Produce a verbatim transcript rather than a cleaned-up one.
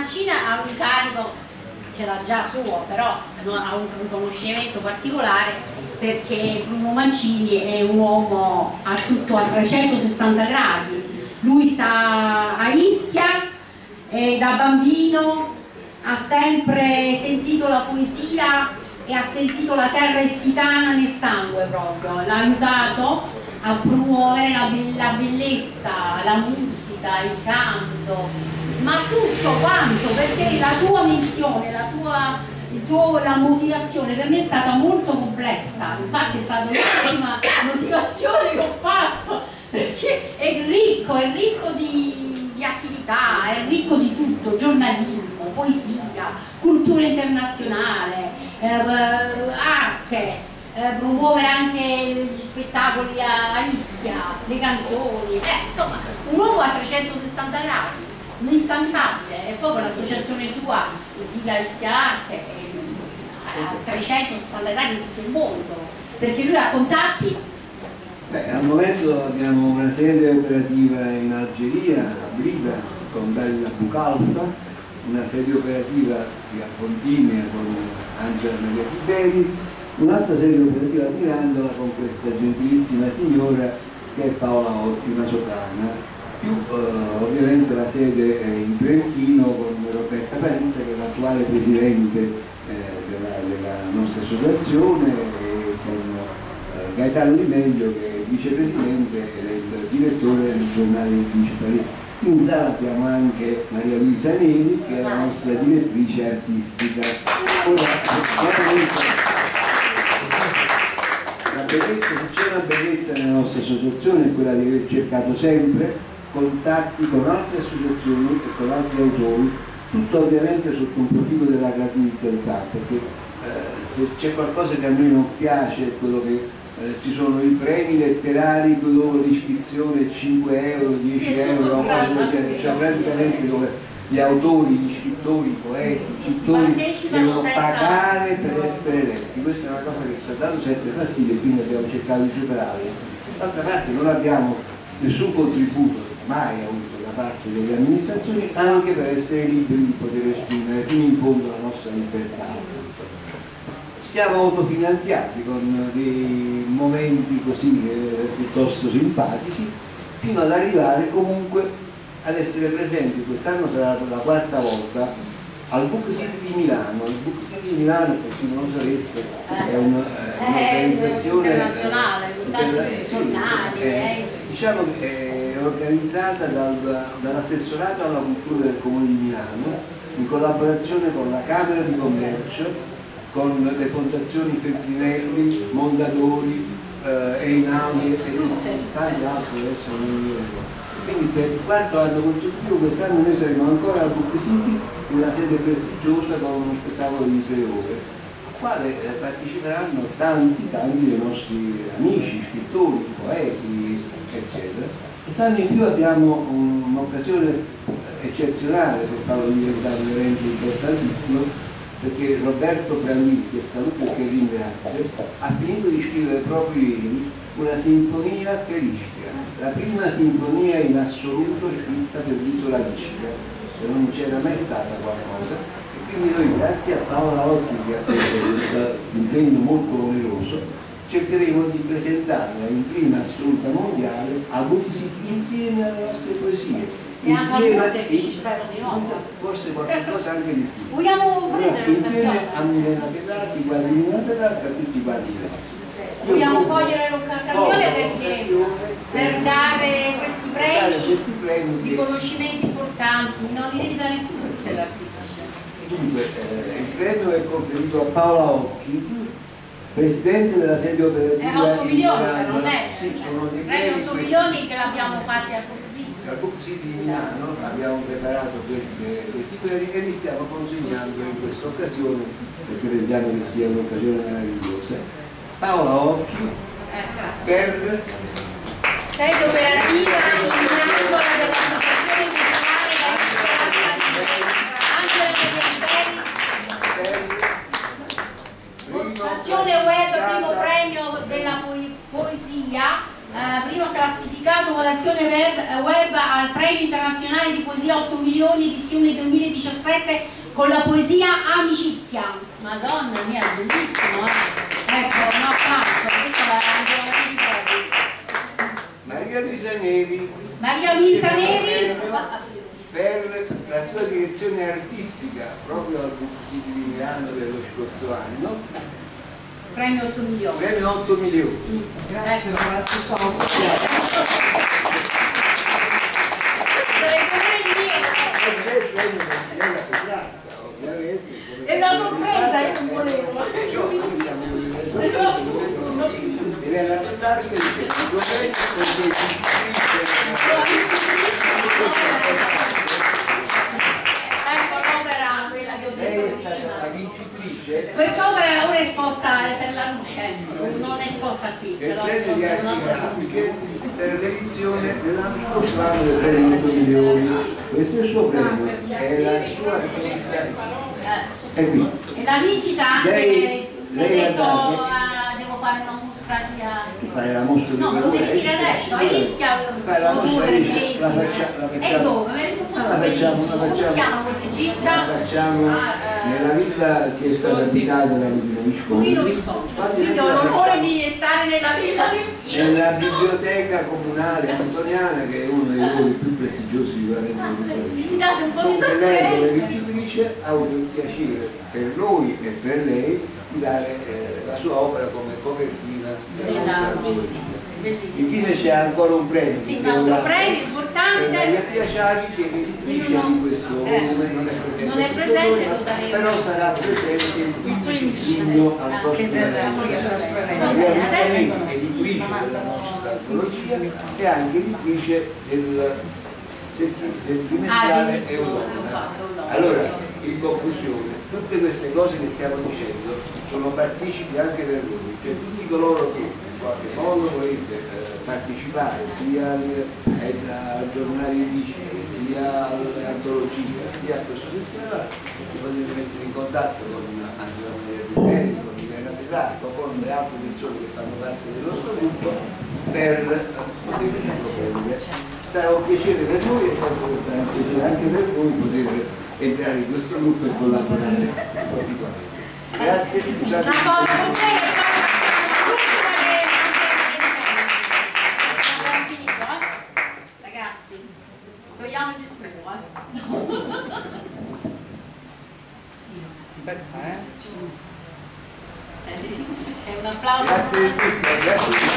Mancini ha un carico, ce l'ha già suo, però ha un riconoscimento particolare perché Bruno Mancini è un uomo a tutto a trecentosessanta gradi. Lui sta a Ischia e da bambino ha sempre sentito la poesia e ha sentito la terra ischitana nel sangue proprio, l'ha aiutato a promuovere la, be la bellezza, la musica, il canto, ma tutto quanto, perché la tua missione, la tua, il tuo, la motivazione per me è stata molto complessa, infatti è stata l'ultima motivazione che ho fatto, perché è ricco, è ricco di, di attività, è ricco di tutto, giornalismo, poesia, cultura internazionale, eh, arte, eh, promuove anche gli spettacoli a, a Ischia, le canzoni, eh, insomma un uomo a trecentosessanta gradi, un instancabile, e poi con l'associazione sua, Dica Ischia Arte, eh, a trecentosessanta gradi in tutto il mondo, perché lui ha contatti. Beh, al momento abbiamo una sede operativa in Algeria, a Blida, con Dalila Bucalfa, una sede operativa qui a Pontinia con Angela Maria Tiberi, un'altra sede operativa a Mirandola con questa gentilissima signora che è Paola Orti, una soprana, più eh, ovviamente la sede in Trentino con Roberta Parizza che è l'attuale presidente eh, della, della nostra associazione, e con eh, Gaetano Di Meglio che è vicepresidente e il direttore del giornale Anticipi. In sala abbiamo anche Maria Luisa Neri che è la nostra direttrice artistica. Ora, la bellezza, se c'è una bellezza nella nostra associazione è quella di aver cercato sempre contatti con altre associazioni e con altri autori, tutto ovviamente sotto un profilo della gratuità, perché eh, se c'è qualcosa che a noi non piace è quello che Eh, ci sono i premi letterari dove l'iscrizione è cinque euro, dieci euro, cioè praticamente dove gli autori, gli scrittori, i poeti, i pittori devono pagare per essere eletti. Questa è una cosa che ci ha dato sempre fastidio e quindi abbiamo cercato di superarla. D'altra parte non abbiamo nessun contributo mai avuto da parte delle amministrazioni, anche per essere liberi di poter esprimere fino in fondo la nostra libertà. Siamo autofinanziati con dei momenti così eh, piuttosto simpatici, fino ad arrivare comunque ad essere presenti. Quest'anno sarà la quarta volta al Book City di Milano. Il Book City di Milano, per chi non lo sapesse, è un'organizzazione internazionale, giornali, eh, diciamo che è organizzata dal, dall'assessorato alla cultura del Comune di Milano in collaborazione con la Camera di Commercio, con le fondazioni Feltrinelli, Mondadori, eh, Einaudi e tanti altri, adesso non mi ricordo. Quindi per il quarto anno consecutivo quest'anno noi saremo ancora al Book City in una sede prestigiosa con uno spettacolo di tre ore, al quale eh, parteciperanno tanti, tanti dei nostri amici, scrittori, poeti, eccetera. Quest'anno in più abbiamo un'occasione eccezionale per farlo diventare un evento importantissimo, perché Roberto Brandini, che saluto e che ringrazio, ha finito di scrivere proprio ieri una sinfonia per Ischia, la prima sinfonia in assoluto scritta per l'isola Ischia, e non c'era mai stata qualcosa, e quindi noi, grazie a Paola Orti che ha preso questo impegno molto oneroso, cercheremo di presentarla in prima assoluta mondiale a Book City insieme alle nostre poesie. E anche a volte che ci spero di nuovo. Forse qualcosa anche di più. Vogliamo prendere insieme a Milena Petrarchi, guardi Milena Petrarchi, a tutti quanti. Vogliamo cogliere l'occasione perché per dare questi premi, questi premi riconoscimenti importanti, no, li devi dare tu perché sei l'artista. Dunque, eh, il premio è conferito a Paola Occhi, presidente della sede operativa. È otto milioni, non è? Sì, sono dei premi otto milioni che l'abbiamo fatti a al Book City di Milano. Abbiamo preparato queste, questi premi e li stiamo consegnando in questa occasione perché pensiamo che sia un'occasione meravigliosa. Paola Occhi per sede operativa in Mirandola dell'associazione culturale Angela Votazione web, primo premio della poesia, eh, primo classificato votazione web al premio internazionale di poesia otto milioni edizione duemiladiciassette con la poesia Amicizia. Madonna mia, bellissimo, eh? Ecco, un applauso, questa è la Maria Luisa Neri. Maria Luisa Neri per la sua direzione artistica proprio al City di Milano dello scorso anno. Premio otto milioni. Premio otto milioni. Grazie, ecco. È una sorpresa, io non volevo. Ed è la parte che ecco l'opera, quella che ho detto prima. la vincitrice. Quest'opera ora è esposta per la luce, non è esposta qui. Del premio di arti grafiche per l'edizione dell'anno scorso anno del premio otto milioni. Questo è il suo premio, è la sua vincita. È qui. E la vincita anche, Lei, mi ha lei detto, ha uh, devo fare una mostra di... Tu fai la mostra di no, me lo devi dire adesso, a Ischia, fai la mostra due, di mesi. la faccia, la facciamo. E dove? Mi ha detto un posto La facciamo, bellissimo, la come si facciamo. chiama quel regista? La facciamo Ah, eh, nella villa che è stata abitata da Luchino Visconti. Luchino Visconti. Quindi ho l'onore di stare nella villa di Nella biblioteca comunale antoniana, che è uno dei luoghi più prestigiosi sicuramente del mi date un po' di Comunque lei come sorpresa. vincitrice ha avuto il piacere per noi e per lei di dare eh, la sua opera come copertina della Della- nostra antologia. Bellissimo. Infine c'è ancora un premio. Sì, che un altro devo dare premio per importante. Maria Piaciari, che è l'editrice No, di questo eh, volume, non è presente, non è in presente, tutto lo noi, daremo. però sarà presente il quindici giugno al prossimo evento. Va Maria bene, Piaciari, adesso- editrice della nostra antologia e anche editrice del, del trimestrale bellissimo, Europa. Europa. Allora, in conclusione, tutte queste cose che stiamo dicendo sono partecipi anche per voi, cioè tutti coloro che in qualche modo volete eh, partecipare sia al, ai giornali edici, sia all'antologia, sia a questo festival, vi potete mettere in contatto con Angela Maria Di con Milena Petrarca o con le altre persone che fanno parte del nostro gruppo per poterci approfondire. Sarà un piacere per noi e penso che sarà un piacere anche per voi poter entrare in questo gruppo e collaborare proprio con noi. Grazie. Una cosa con te, l'ultima che abbiamo finito, eh? Ragazzi, togliamo il disturbo, eh? È un applauso. Grazie, grazie.